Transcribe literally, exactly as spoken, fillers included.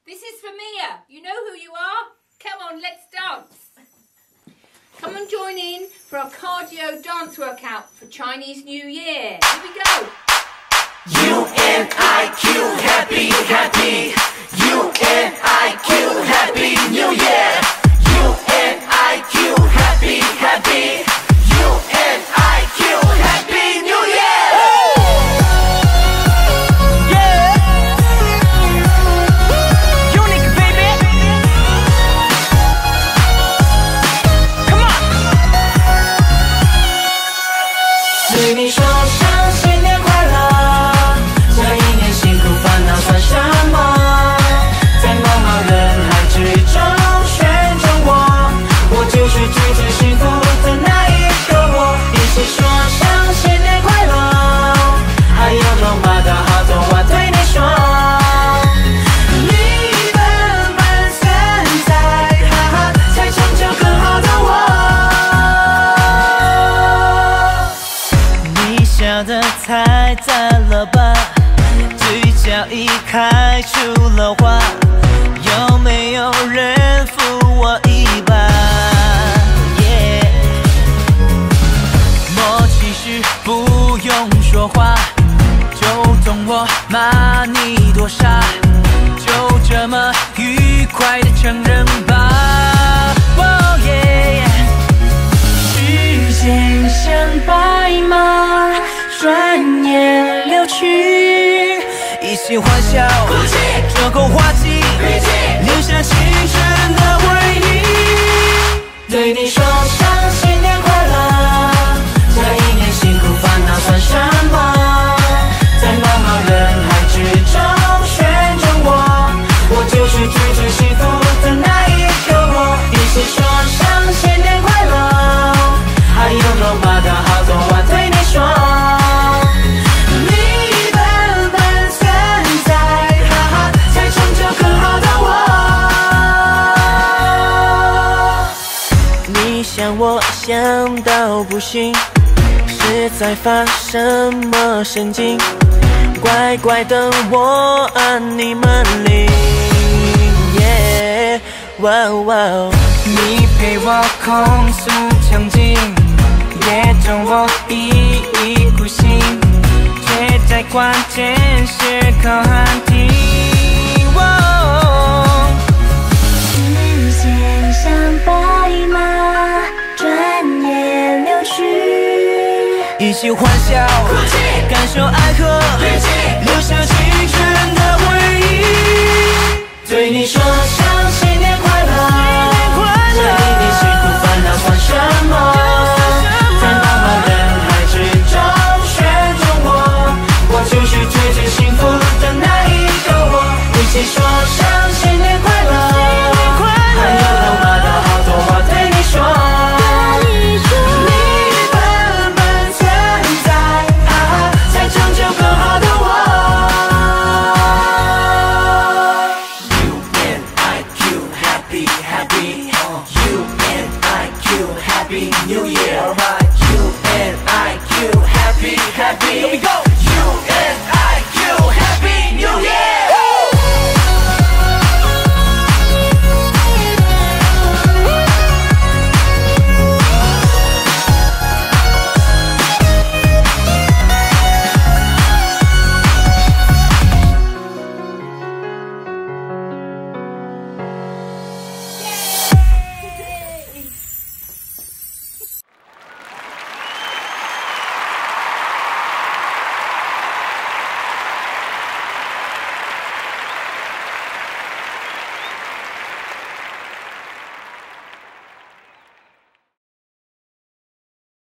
This is for Mia. You know who you are? Come on, let's dance. Come and join in for our cardio dance workout for Chinese New Year. Here we go. U N I Q, happy, happy. U N I Q, happy New Year. U N I Q, happy, happy. U N I Q, happy New Year. Yeah. Unique, baby. Come on. 对你说声新年快乐，这一年辛苦烦恼算什么？在茫茫人海之中选中我，我就是最最幸福的那一个我。一起说声新年快乐，还有罗马的好多话对你说。你笨笨现在，哈哈，才成就更好的我。你笑得太赞了吧？嘴角已开出了花，有没有人扶我一把？ Yeah 默契是不用说话，就懂我骂你多傻，就这么愉快的承认吧。Oh yeah 时间像白马，转眼流去。 一起欢笑，这口花期，留下青春的回忆。对你说声新年快乐，这一年辛苦烦恼算什么？在茫茫人海之中选中我，我就是最最幸福的那一个我。一起说声新年快乐，还有罗马的好多话对你说。 想我想到不行，是在发什么神经？乖乖等我按你门铃。Yeah， 哇哇，你陪我控诉场景，也懂我一意孤行，却在关键时刻喊停。 时间像白马。 转眼流去， 一起欢笑，感受爱和留下青春的回忆。对你说。